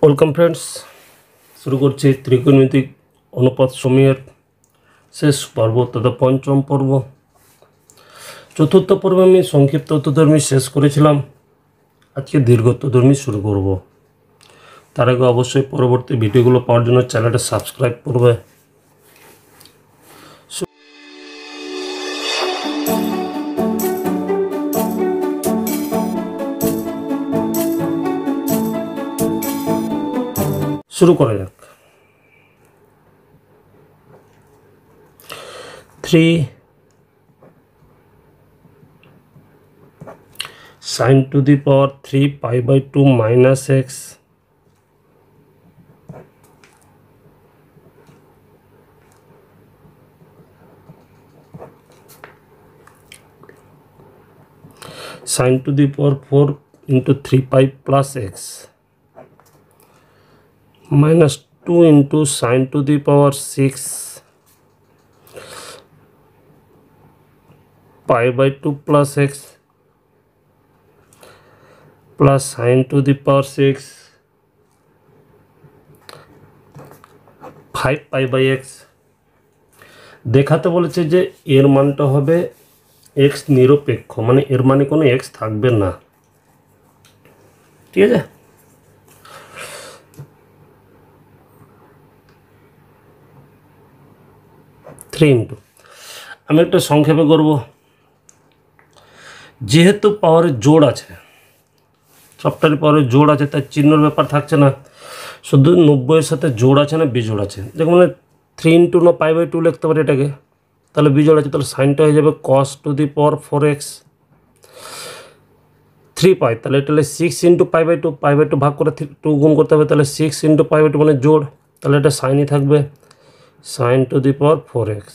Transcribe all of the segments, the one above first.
Welcome friends, শুরু করছি ত্রিকোণমিতিক অনুপাত সময়ের শেষ পর্ব তথা পঞ্চম পর্ব। চতুর্থ পর্বে আমি সংক্ষিপ্ত অর্থধর্মী শেষ করেছিলাম। আজকে দীর্ঘ অর্থধর্মী শুরু করব। তার আগে অবশ্যই পরবর্তী ভিডিওগুলো পাওয়ার জন্য চ্যানেলটা সাবস্ক্রাইব করবে। শুরু করা যাক। 3 sin to the power 3 pi by 2 minus x sin to the power 4 into 3 pi plus x minus 2 into sin to the power 6 pi by 2 plus x plus sin to the power 6 5 pi by x। দেখাতে বলেছে যে এর মানটা হবে x নিরপেক্ষ, মানে এর মানে কোনো x থাকবে না। ঠিক আছে, থ্রি ইন্টু আমি একটা সংক্ষেপে করব। যেহেতু পাওয়ারের জোড় আছে, সবটারই পাওয়ারের জোড় আছে, তাই চিহ্নর ব্যাপার থাকছে না, শুধু 90-এর সাথে জোড় আছে না বিজোড় আছে। দেখুন মানে 3 ইন্টু না পাই বাই 2 লিখতে পারি এটাকে, তাহলে বিজোড় আছে, তাহলে সাইনটা হয়ে যাবে cos two the power 4x 3 পাই, তাহলে এটা হলে 6 ইন্টু পাই বাই 2 ভাগ করে 2 গুণ করতে হবে, তাহলে 6 ইন্টু পাই বাই 2 মানে জোড়, তাহলে এটা সাইনই থাকবে sign two the power 4x।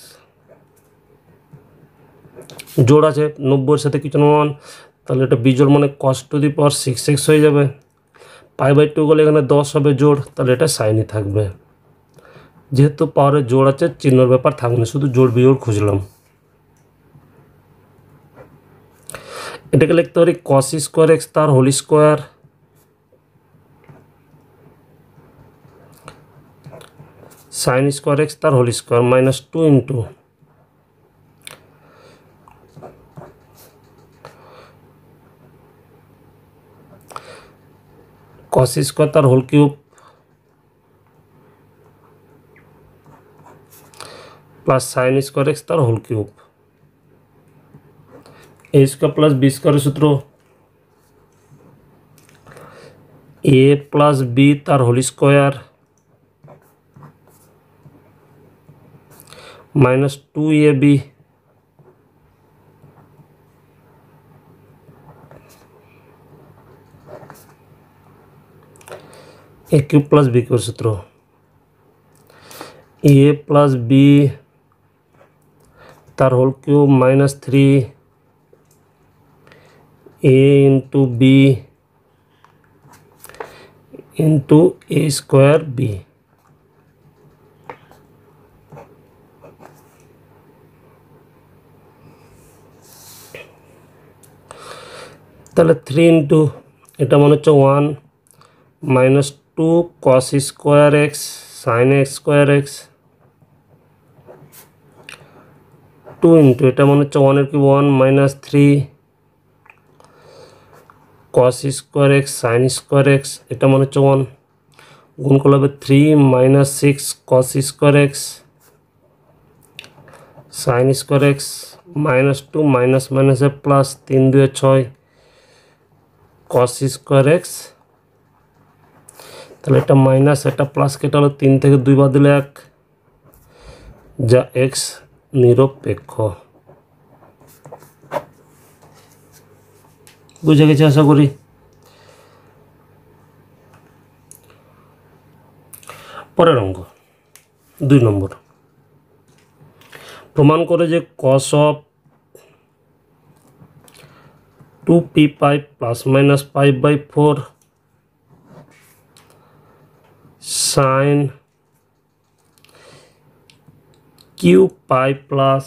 জোড় আছে 90-এর সাথে কিছু মান, তাহলে এটা বিজোড় মানে cos two the power 6x হয়ে যাবে। পাই বাই 2 গেলে এখানে 10 হবে জোড়, তাহলে এটা সাইনই থাকবে। যেহেতু পাওয়ারের জোড় আছে চিহ্নর ব্যাপার থাকবে না, শুধু জোড় বিজোড় খুঁজলাম। এটাকে লিখতে পারি cos স্কোয়ার এক্স তার whole square sine square x তার whole square minus 2 into cos square তার whole cube plus sine square x তার whole cube. A square plus B স্কোয়ারের সূত্র এ প্লাস বি তার whole square minus 2ab A cube plus B cube सूत्र A plus B तार whole cube minus 3 A into B into A square B. তাহলে 3 into এটা মনে হচ্ছে 1 minus 2 cos square x sine x square x 2 into এটা মনে হচ্ছে 1 এর কি 1 minus 3 cos square x sine square x, এটা মনে হচ্ছে 1 গুণ করলে হবে 3 minus 6 cos square x sine square x minus 2 minus মাইনাসে প্লাস 3 2 6 cos স্কোয়ার এক্স, তাহলে এটা মাইনাস এটা প্লাস কেটে হলো 3 থেকে 2 বাদ দিলে 1, যা এক্স নিরপেক্ষ। বুঝে গেছে আশা করি। পরের অঙ্ক 2 নম্বর। প্রমাণ করে যে cos of 2p pi plus minus 5/4 sine q pi plus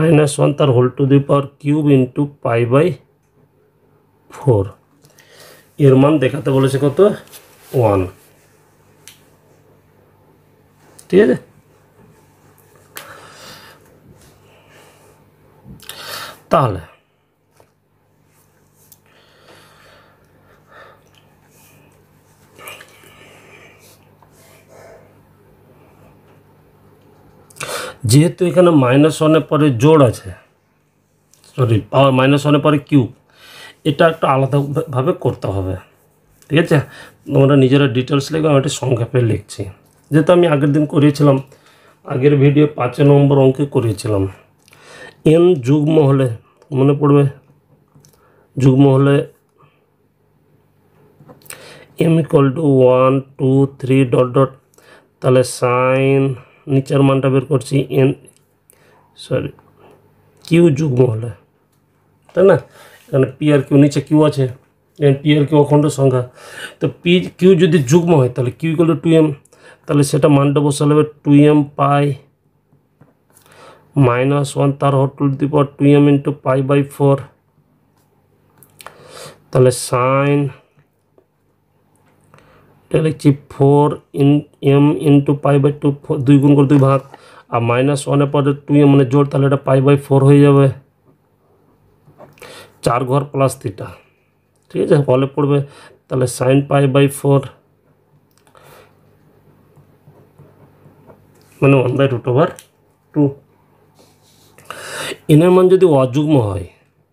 -1 তার whole to the power cube into pi by 4 এর মান দেখাতে বলেছে কত 1, ঠিক আছে। তাহলে যেহেতু এখানে -1-এর পরে জোড় আছে, সরি পাওয়ার -1-এর পরে কিউব, এটা একটা আলাদাভাবে করতে হবে, ঠিক আছে। তোমরা নিজেরা ডিটেলস লিখবে, আমি একটা সংক্ষেপে লিখছি। যেহেতু আমি আগের দিন করিয়েছিলাম, আগের ভিডিও 5 নম্বর অঙ্কে করিয়েছিলাম। n যুগ্ম হলে মনে পড়বে, যুগ্ম হলে m = 1 2 3 ডট ডট, তাহলে সাইন নিচের মানটা বের করছি কিউ যুগ্ম হলে, তাই না। এখানে পি আর কিউ, নিচে কিউ আছে, পি আর কিউ অখণ্ড সংখ্যা, তো পি কিউ যদি যুগ্ম হয় তাহলে কিউ = 2m, তাহলে সেটা মানটা বসালে হবে 2m পাই -1 তার whole to the power 2m × π/4, তাহলে সাইন এটা লিখছি 4m × π/2, 2 গুণ করে 2 ভাগ, আর -1-এর পরে 2m মানে জোড়, তাহলে এটা π/4 হয়ে যাবে, 4 ঘর প্লাস থিটা, ঠিক আছে। ফলে পড়বে তাহলে সাইন π/4 মানে 1/√2। এনের মান যদি অযুগ্ম হয়,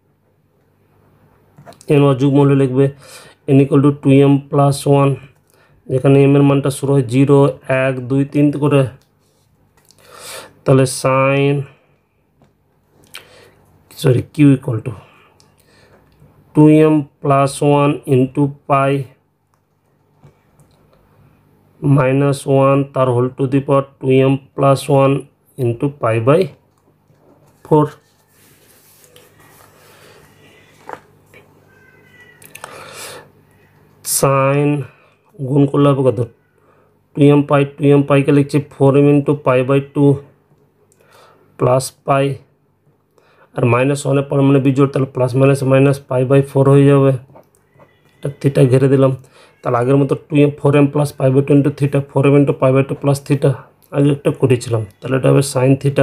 n অযুগ্ম হলে লিখবে n = 2m + 1, যেখানে m এর মানটা শুরু হয় 0 1 2 3 করে, তাহলে সাইন কিউ = 2m + 1 × π -1 তার whole to the power 2m + 1 × π/4। Sine গুণ করলে হবে কত 2m পাইকে লিখছি 4m × π/2 প্লাস পাই, আর -1-এর পর মানে বিজোড়, তাহলে প্লাস মাইনাস π/4 হয়ে যাবে, এটা থিটা ঘিরে দিলাম। তাহলে আগের মতো 4m + π/2 × theta, 4m × π/2 plus theta আগে একটা করেছিলাম, তাহলে এটা হবে সাইন থিটা।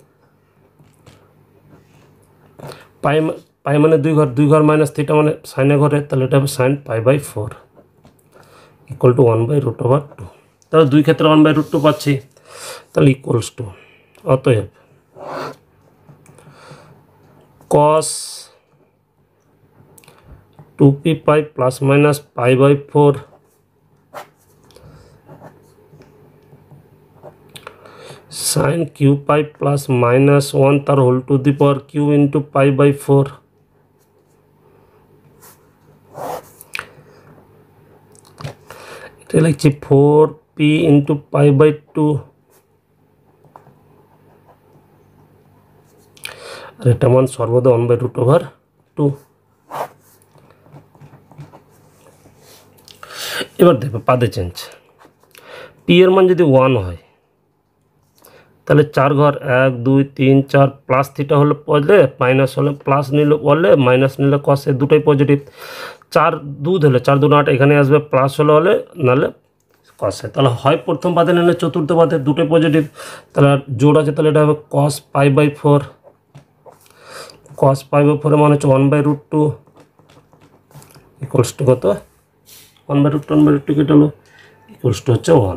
পাই মানে 2 ঘর মাইনাস থিটা মানে সাইনে ঘরে, তাহলে এটা হবে সাইন π/4 = 1/√2। তাহলে দুই ক্ষেত্রে 1/√2 পাচ্ছি, তাহলে ইকুয়ালস টু, অতএব cos 2p π ± π/4 sin q π ± 1 তার whole to the power q × π/4, এটা লিখছি 4p × π/2, আর এটা মান সর্বদা 1/√2। এবার দেখো পাদে চেঞ্জ, পি এর মান যদি 1 হয় তাহলে 4 ঘর 1 2 3 4 প্লাস থিটা হলে পড়লে, মাইনাস হলে প্লাস নিলে বললে, মাইনাস নিলে কসে, দুটোই পজিটিভ। 4 2 হলে 4 2 8 এখানে আসবে, প্লাস হলে নাহলে কসে, তাহলে হয় প্রথম পাদে নিলে চতুর্থ পাদে, দুটোই পজিটিভ, তাহলে জোড় আছে, তাহলে এটা হবে cos π/4, cos π/4 মানে হচ্ছে 1/√2 ইকুয়ালস টু কত 1/√2 কেটে হলো ইকুয়ালস টু হচ্ছে 1।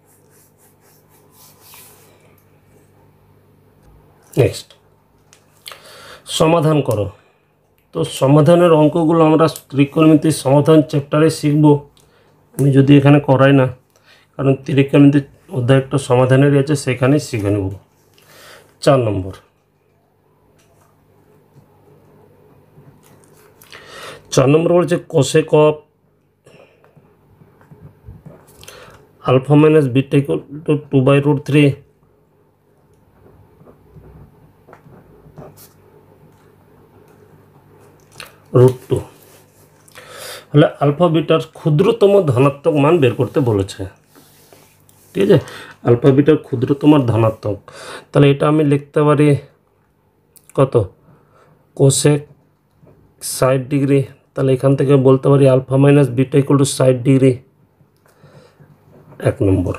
নেক্সট সমাধান করো। তো সমাধানের অঙ্কগুলো আমরা ত্রিকোণমিতির সমাধান চ্যাপ্টারে শিখব, আমি যদি এখানে করাই না, কারণ ত্রিকোণমিতির অধ্যায় একটা সমাধানের আছে, সেখানেই শিখে নেব। 4 নম্বর, 4 নম্বর বলছে cosec of alpha minus beta equal to 2/√3 √2 হলে আলফা বিটার ক্ষুদ্রতম ধনাত্মক মান বের করতে বলেছে, ঠিক আছে। আলফা বিটার ক্ষুদ্রতম ধনাত্মক, তাহলে এটা আমি লিখতে পারি কত cosec 60 ডিগ্রি, তাহলে এখান থেকে বলতে পারি alpha minus beta equal to 60 degree, 1 number.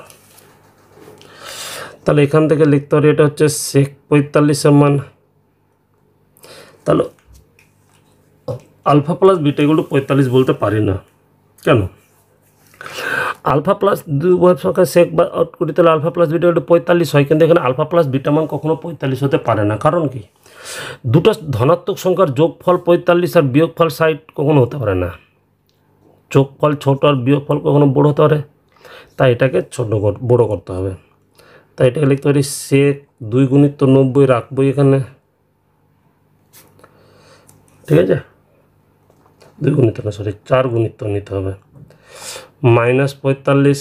তাহলে এখান থেকে লিখতে পারি এটা হচ্ছে sec 45 মান। তাহলে alpha plus beta equal to 45 বলতে পারি না, কেন? আলফা প্লাস দুই সংখ্যা সেক বা আউট করি, তাহলে alpha plus beta equal to 45 হয়, কিন্তু এখানে আলফা প্লাস বিটা মান কখনো 45 হতে পারে না। কারণ কি? দুটো ধনাত্মক সংখ্যার যোগফল 45 আর বিয়োগফল 60 কখনো হতে পারে না। যোগফল ছোট আর বিয়োগফল কখনো বড় হতে পারে, তাই এটাকে বড় করতে হবে। তাই এটাকে লিখতে পারি সেক 2 গুণিত 90 রাখবো এখানে, ঠিক আছে? 2 গুণিত না, সরি 4 গুণিত নিতে হবে, মাইনাস 45।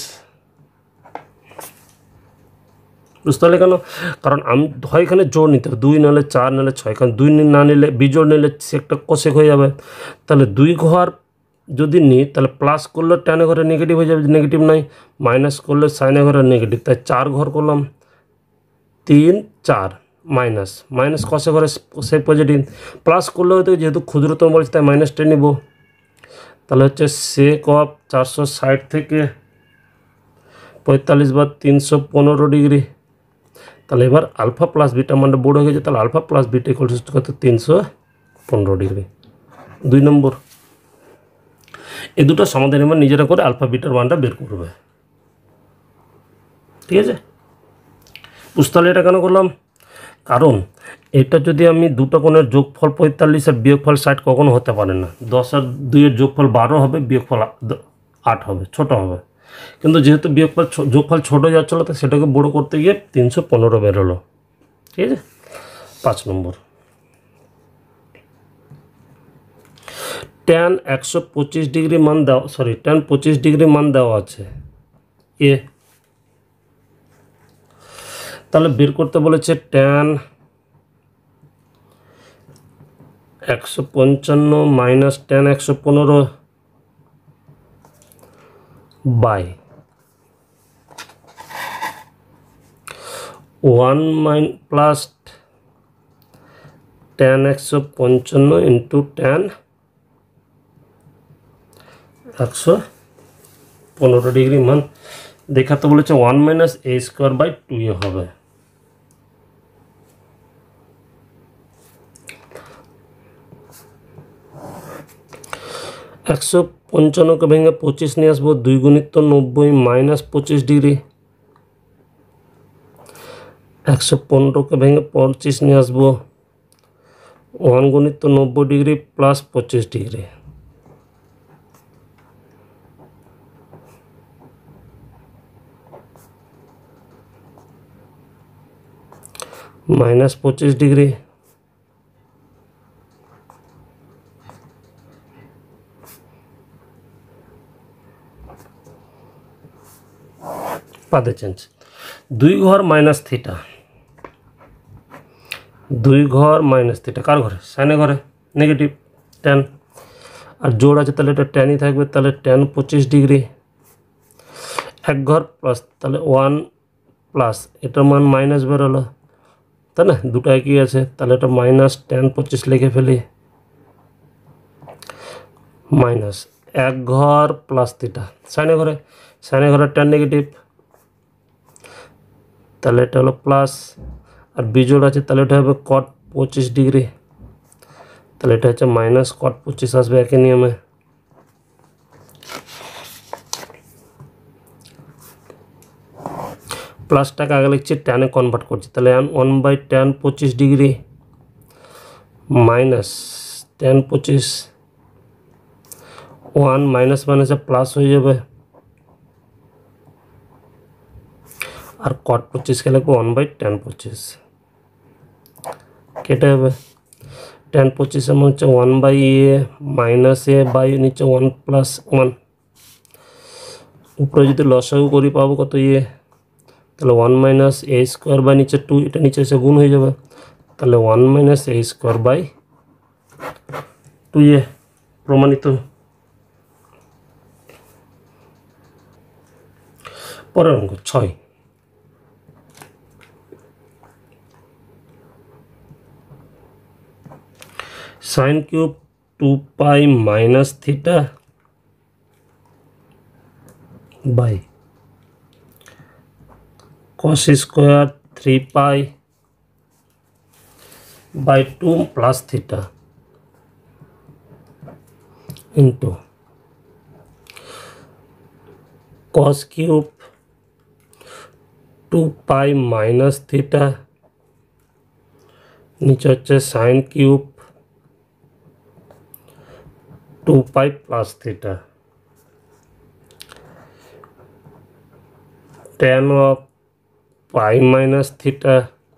বুঝতে পারলে কেন? কারণ আমি হয় এখানে জোর নিতে হবে, 2 নাহলে 4 নাহলে 6, কারণ 2 না নিলে বিজোড় নিলে সেকটা কোসেক হয়ে যাবে। তাহলে 2 ঘর যদি নিই তাহলে প্লাস করলে টেনে ঘরে নেগেটিভ হয়ে যাবে, নেগেটিভ নাই, মাইনাস করলে সাইনে ঘরে নেগেটিভ, তাই 4 ঘর করলাম, 3 4 মাইনাস, মাইনাস কষে ঘরে সে পজিটিভ, প্লাস করলে হয়তো যেহেতু ক্ষুদ্রতম বলছে তাই মাইনাসটা নিব। তাহলে হচ্ছে সেক অফ 460 থেকে 45 বা 315 ডিগ্রি। তাহলে এবার আলফা প্লাস বিটা মানটা বড় হয়ে গেছে, তাহলে alpha plus beta equal to কত? 315 ডিগ্রি, 2 নম্বর। এই দুটো সমাধান এবার নিজেরা করে আলফা বিটার মানটা বের করবে, ঠিক আছে? বুঝতে পারলে এটা কেন করলাম? কারণ এটা যদি আমি দুটো কোণের যোগফল 45 আর বিয়োগফল 60 কখনো হতে পারে না। 10 আর 2 এর যোগফল 12 হবে, বিয়োগফল 8 হবে, ছোট হবে। কিন্তু যেহেতু বিয়োগফল যোগফল ছোট যাচ্ছিল, তো সেটাকে বড় করতে গিয়ে 315 বেরোলো, ঠিক আছে? 5 নম্বর। tan 125 ডিগ্রি মান দেওয়া, সরি tan 25 ডিগ্রি মান দেওয়া আছে এ। তাহলে বের করতে বলেছে tan 155 minus tan 115 by 1 plus tan 155 into tan 115 degree মান দেখাতে বলেছে 1 minus a square by 2a হবে। একশো 55কে ভেঙে 25 নিয়ে আসবো, 2 গুণিত 90 মাইনাস 25 ডিগ্রি। 115কে ভেঙে 25 নিয়ে আসবো, 1 গুণিত 90 degree plus 25 degree. Minus 25 degree, পাদে চেঞ্জ, 2 ঘর মাইনাস থিটা, 2 ঘর মাইনাস থিটা কার ঘরে? সাইনে ঘরে, নেগেটিভ tan, আর জোড় আছে তাহলে এটা ট্যানই থাকবে, তাহলে tan 25 ডিগ্রি। 1 ঘর প্লাস, তাহলে 1 প্লাস এটার মান মাইনাস বেরোলো, তাই না? দুটো একই আছে, তাহলে এটা মাইনাস tan 25 লিখে ফেলি, মাইনাস 1 ঘর প্লাস থিটা, সাইনে ঘরে, সাইনে ঘরে tan নেগেটিভ, তাহলে এটা হলো প্লাস, আর বিজোড় আছে তাহলে এটা হবে cot 25 ডিগ্রি, তাহলে এটা হচ্ছে মাইনাস cot 25 আসবে একই নিয়মে। প্লাসটাকে আগে লিখছি, ট্যানে কনভার্ট করছি, তাহলে 1 by tan 25 degree minus tan 25, 1 minus মাইনাসে প্লাস হয়ে যাবে, আর cot 25কে লিখবো 1 বাই tan 25, কেটে যাবে। tan 25 এর মান হচ্ছে 1 by a minus a by নিচে 1 প্লাস 1, উপরে যদি লসাগু করি পাবো কত a, তাহলে 1 মাইনাস a স্কোয়ার বাই নিচে 2, এটা নিচে এসে গুণ হয়ে যাবে, তাহলে 1 minus a square by 2a প্রমাণিত। পরের অঙ্ক 6, sin cube 2 pi minus theta by cos square 3 pi by 2 plus theta into cos cube 2 pi minus theta नीचे হচ্ছে sine cube 2 pi plus theta tan of pi minus theta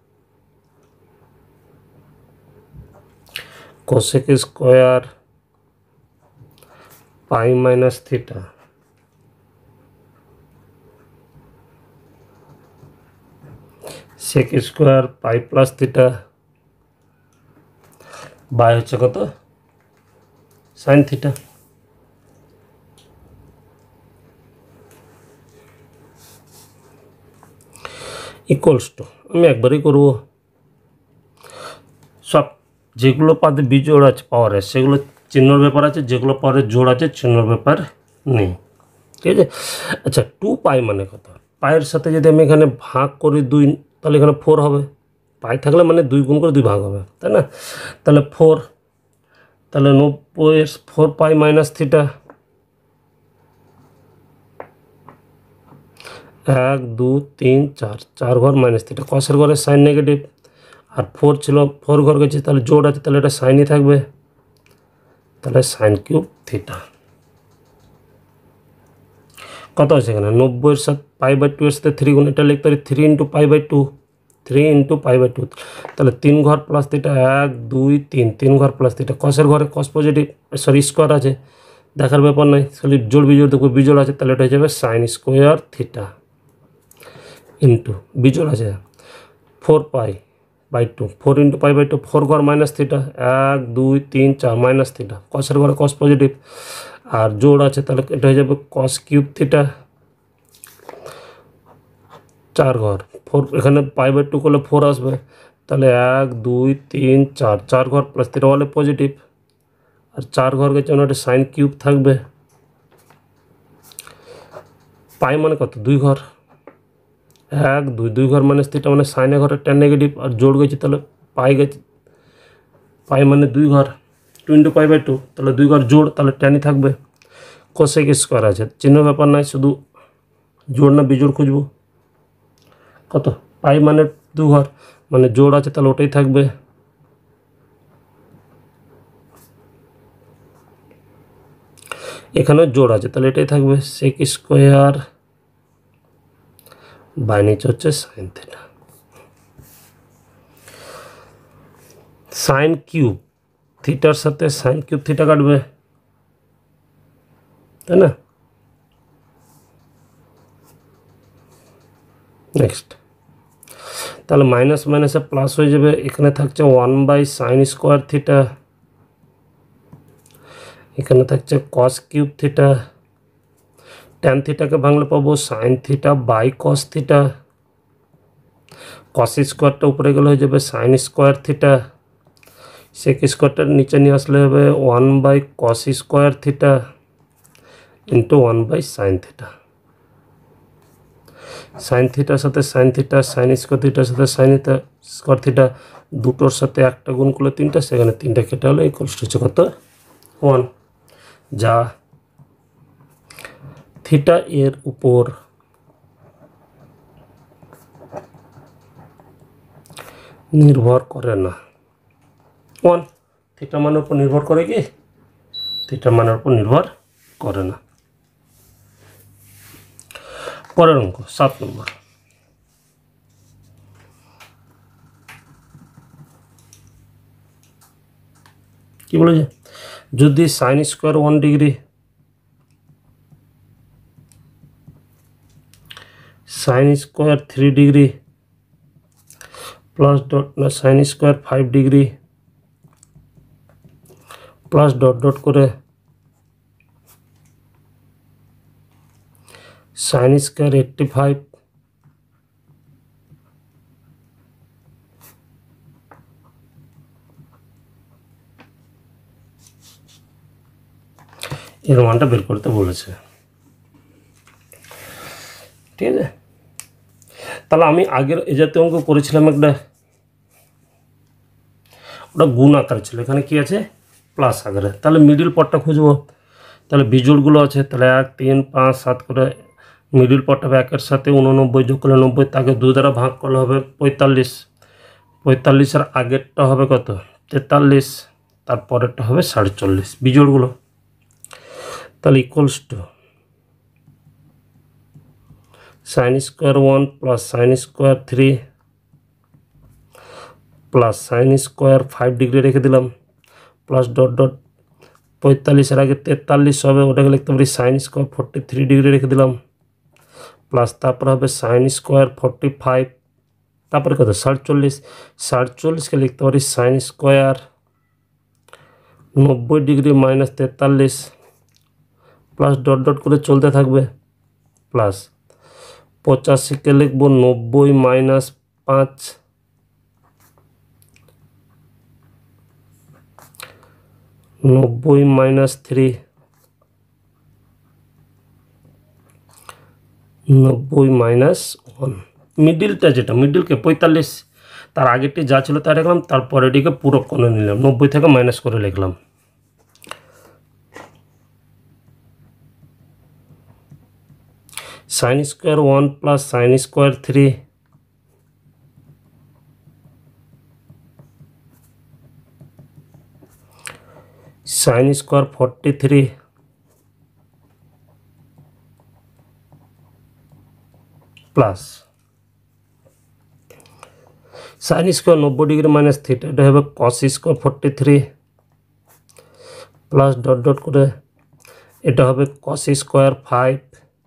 cosec square pi minus theta sec square pi plus theta by হচ্ছে কত sin theta equals to আমি একবারই করব সব যেগুলো পদে বিজোড় আছে পাওয়ার আছে সেগুলো চিহ্নর ব্যাপার আছে যেগুলো পরে জোড় আছে চিহ্নর ব্যাপার নেই ঠিক আছে আচ্ছা 2 পাই মানে কত পাইয়ের সাথে যদি আমি এখানে ভাগ করি 2 তাহলে এখানে 4 হবে পাই থাকলে মানে 2 গুণ করে 2 ভাগ হবে তাই না তাহলে 4 তাহলে 90 এর 4 পাই মাইনাস থিটা 1 2 3 4 4 ঘর মাইনাস থিটা কসের ঘরে সাইন নেগেটিভ আর 4 ছিল 4 ঘর গেছে তাহলে জোড় আছে তাহলে এটা সাইনই থাকবে তাহলে সাইন কিউব থিটা কত আছে এখানে 90 এর সাথে পাই বাই 2 এর সাথে 3 গুণ এটা লিখতে পারি 3 into pi by 2 3 into pi by 2 তাহলে 3 ঘর প্লাস থিটা 1 2 3 3 ঘর প্লাস থিটা কসের ঘরে কস পজিটিভ সরি স্কয়ার আছে দেখার ব্যাপার নাই খালি জোড় বিজোড় দেখো বিজোড় আছে তাহলে এটা হয়ে যাবে সাইন স্কয়ার থিটা ইনটু বিজোড় আছে 4 pi by 2 4 into pi by 2 4 ঘর মাইনাস থিটা 1 2 3 4 মাইনাস থিটা কসের ঘরে কস পজিটিভ আর জোড় আছে তাহলে এটা হয়ে যাবে কস কিউব থিটা 4 ঘর 4 এখানে পাই বাই 2 করলে 4 আসবে তাহলে 1 2 3 4 4 ঘর প্লাস থিটা হলে পজিটিভ আর 4 ঘর গেছে ওটা সাইন কিউব থাকবে পাই মানে কত 2 ঘর 1 2 2 ঘর মাইনাস থিটা মানে সাইনে ঘরে tan নেগেটিভ আর জোড় গেছে তাহলে পাই গেছে পাই মানে 2 ঘর 2 ইনটু পাই বাই 2 তাহলে 2 ঘর জোড় তাহলে ট্যানই থাকবে কোসেক স্কয়ার আছে চিহ্ন ব্যাপার নাই শুধু জোড় না বিজোড় খুঁজবো কত পাই মানে 2 ঘর মানে জোড় আছে তাহলে ওটাই থাকবে এখানে জোড় আছে তাহলে এটাই থাকবে সেক স্কয়ার বাই নিচে হচ্ছে সাইন থিটা সাইন কিউব থিটার সাথে সাইন কিউব থিটা কাটবে তাই না নেক্সট তাহলে মাইনাস মাইনাসে প্লাস হয়ে যাবে এখানে থাকছে 1 বাই সাইন স্কয়ার থিটা এখানে থাকছে কস কিউব থিটা ট্যান থিটাকে ভাঙলে পাবো sine theta by cos theta cos স্কোয়ারটা উপরে গেলে হয়ে যাবে সাইন স্কোয়ার থিটা সেক স্কোয়ারটা নিচে নিয়ে আসলে হবে 1 by cos square theta into 1 by sine theta sine থিটার সাথে সাইন থিটা সাইন স্কোয়ার থিটার সাথে সাইন স্কোয়ার থিটা দুটোর সাথে একটা গুণ করলে 3টা সেখানে 3টা কেটে হলে ইকুয়ালস হচ্ছে কত 1 যা থিটা এর উপর নির্ভর করে না 1 থিটা মানের উপর নির্ভর করে কি থিটা মানের উপর নির্ভর করে না পরের অঙ্ক 7 নম্বর কি বলেছে যদি sine square 1 degree sine square 3 degree plus dot ना sine square 5 degree plus dot dot करे साइन स्क्वायर 85 এর মানটা বের করতে বলেছে। ঠিক আছে, তাহলে আমি আগের এই জাতীয় অঙ্ক করেছিলাম একটা, ওটা গুণ আকারে ছিল, এখানে কি আছে প্লাস আকারে। তাহলে মিডিল পদটা খুঁজবো, তাহলে বিজোড়গুলো আছে, তাহলে 1 3 5 7 করে মিডিল পদটা হবে 1-এর সাথে 89 যোগ করলে 90, তাকে 2 দ্বারা ভাগ করলে হবে 45, 45-এর আগেরটা হবে কত 43, তারপরেরটা হবে 47 বিজোড়গুলো। তাহলে equals to sin square 1 plus sin square 3 plus sin square 5 degree রেখে দিলাম, প্লাস ডট ডট 45-এর আগে 43 হবে, ওটাকে লিখতে পারি sin স্কোয়ার 43 ডিগ্রি রেখে দিলাম, প্লাস তারপর হবে sin স্কোয়ার 45, তারপরে কত 47, 47-কে লিখতে পারি sin square 90 degree minus 43, plus dot dot করে চলতে থাকবে, প্লাস 85-কে লিখব 90 মাইনাস 5, 90 মাইনাস 3, 90 মাইনাস 1, মিডিলটা যেটা মিডিলকে 45, তার আগেরটি যা ছিল তা রাখলাম, তারপরে এটিকে পুরো কোণে নিলাম, 90 থেকে মাইনাস করে লিখলাম। sin square 1 plus sin square 3 sin square 43 plus sin square 90 degree minus theta, এটা হবে cos square 43 plus dot dot করে এটা হবে cos square 5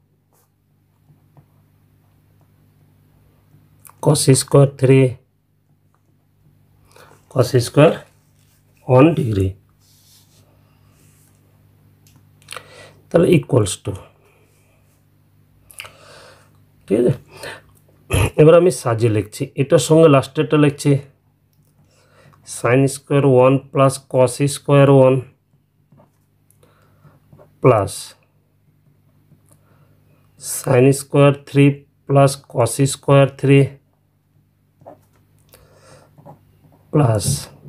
cos square 3 cos square 1 degree. তাহলে ইকুয়ালস টু, ঠিক আছে, এবার আমি সাজিয়ে লিখছি, এটার সঙ্গে লাস্টেরটা লিখছি sin square 1 plus cos square 1 plus sin square 3 plus cos square 3 plus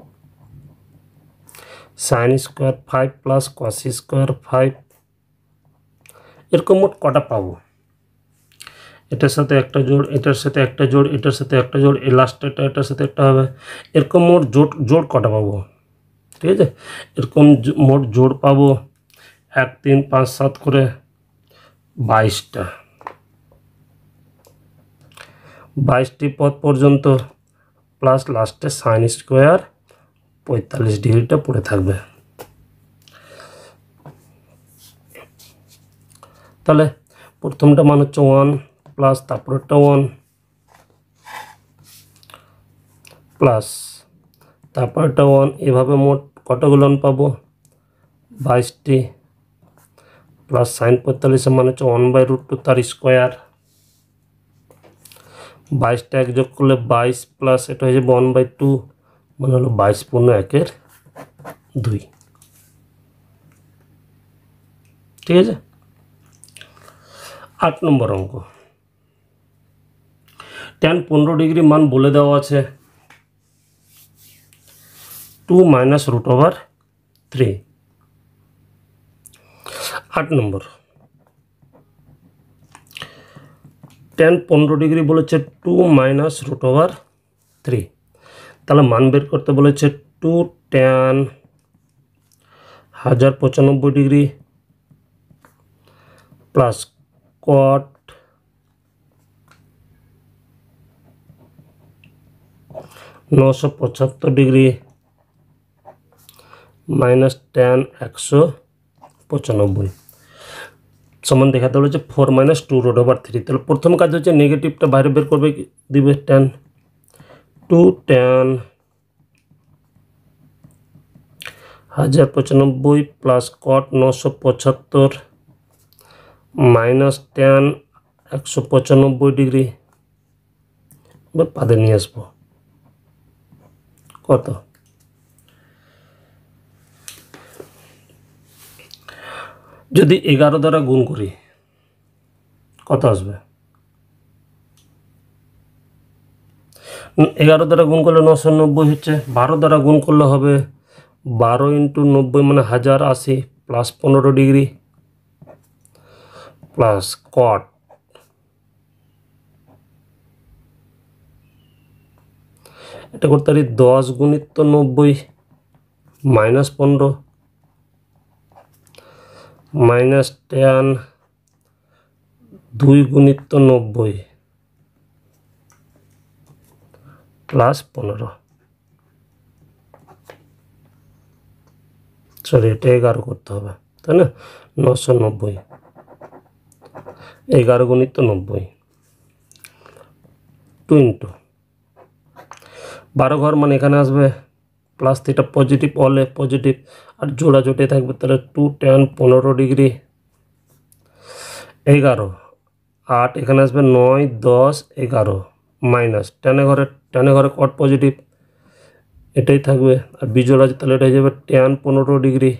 sin square 5 plus cos square 5। এরকম মোট কটা পাবো, এটার সাথে একটা জোড়, এটার সাথে একটা জোড়, এটার সাথে একটা জোড়, এই লাস্টেরটা এটার সাথে একটা হবে, এরকম মোট জোড় কটা পাবো, ঠিক আছে, এরকম মোট জোড় পাবো 1 3 5 7 করে 22টা, 22টি পদ পর্যন্ত, প্লাস লাস্টে sin স্কোয়ার 45 ডিগ্রিটা পড়ে থাকবে। তাহলে প্রথমটা মান হচ্ছে 1 প্লাস তারপরেরটা 1 প্লাস তারপরেরটা 1, এভাবে মোট কতগুলো পাবো 22টি, প্লাস sin 45 মান হচ্ছে 1/√2 তার স্কোয়ার, 22টা এক যোগ করলে 22 প্লাস এটা হয়ে যাবে 1/2, মানে হলো 22 পূর্ণ 1/2। ঠিক আছে, 8 নম্বর অঙ্ক, tan 15 ডিগ্রি মান বলে দেওয়া আছে 2 মাইনাস √3। 8 নম্বর, tan 15 ডিগ্রি বলেছে 2 মাইনাস √3, তাহলে মান বের করতে বলেছে 2 tan 1095 degree plus cot 975 degree minus tan 195 সমান দেখাতে বলেছে 4 মাইনাস 2√3। তাহলে প্রথম কাজ হচ্ছে নেগেটিভটা বাইরে বের করবে, দিবে tan 2 tan 1095 plus cot 975 minus tan 195 degree, এবার পাদে নিয়ে আসবো কত যদি 11 দ্বারা গুণ করি কত আসবে? 11 দ্বারা গুণ করলে 990 হচ্ছে। 12 দ্বারা গুণ করলে হবে 12 × 90 মানে 1080 প্লাস 15 ডিগ্রি প্লাস কট এটা করতে পারি 10 × 90 minus 15 minus tan 2 × 90 plus 15 sorry এটা 11 করতে হবে তাই না? 990 11 × 90 2 × 12 ঘর মানে এখানে আসবে প্লাস থিটা পজিটিভ অলে পজিটিভ আর জোড়া জোটে থাকবে তাহলে 2 tan 15 ডিগ্রি 11 8 এখানে আসবে 9 10 11 মাইনাস টেনে ঘরে কট পজিটিভ এটাই থাকবে আর বিজোড় আছে তাহলে এটা হয়ে যাবে tan 15 ডিগ্রি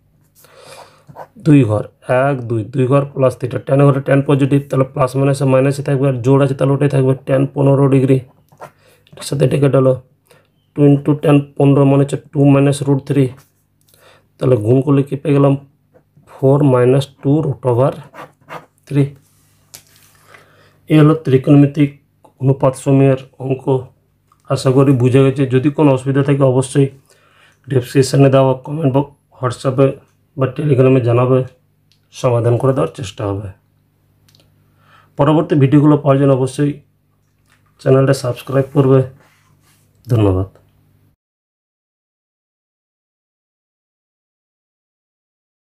2 ঘর 1 2 2 ঘর প্লাস থিটা টেনে ঘরে tan পজিটিভ তাহলে প্লাস মাইনাসে মাইনাসে থাকবে আর জোড় আছে তাহলে ওটাই থাকবে tan 15 ডিগ্রি এটার সাথে এটা কেটে হলো 2 × tan 15 মানে হচ্ছে 2 - √3 তাহলে গুণ করলে কি পেয়ে গেলাম 4 - 2 √3 এই হলো ত্রিকোণমিতিক অনুপাত সমূহের অঙ্ক। আশা করি বুঝে গেছে। যদি কোনো অসুবিধা থাকে অবশ্যই ডেসক্রিপশনে দেওয়া কমেন্ট বক্স হোয়াটসঅ্যাপে বা টেলিগ্রামে জানাবে, সমাধান করে দেওয়ার চেষ্টা হবে। পরবর্তী ভিডিওগুলো পাওয়ার জন্য অবশ্যই চ্যানেলটা সাবস্ক্রাইব করবে। ধন্যবাদ।